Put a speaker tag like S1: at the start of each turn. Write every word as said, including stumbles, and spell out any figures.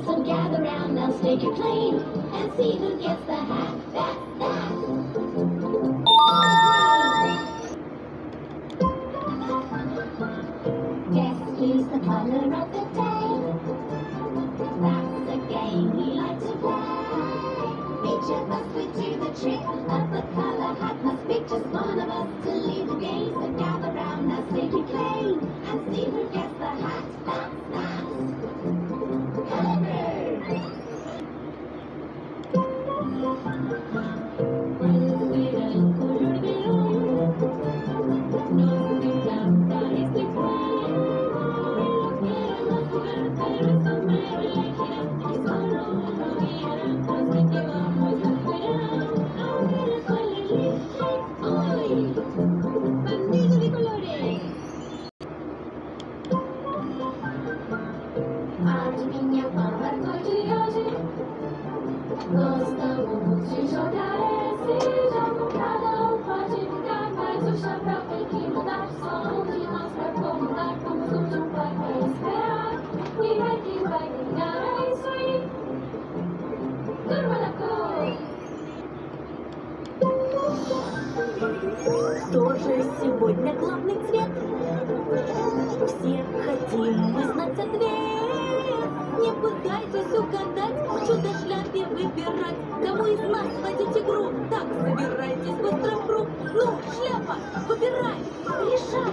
S1: So gather round, now stake your claim and see who gets the hat. That's that. Guess who's the color of the day? That's a game we like to play. Each of us would do the trick of the color hat. Must pick just one of us to lead the game. So gather round, now stake your claim and see who gets the hat. That's that.
S2: Кто же сегодня главный цвет? Все хотим мы знать ответ. Не пытайтесь угадать, чудо шляпе выбирать. Кому из нас водить игру? Так, собирайтесь быстро в круг. Ну, шляпа, выбирай, решай.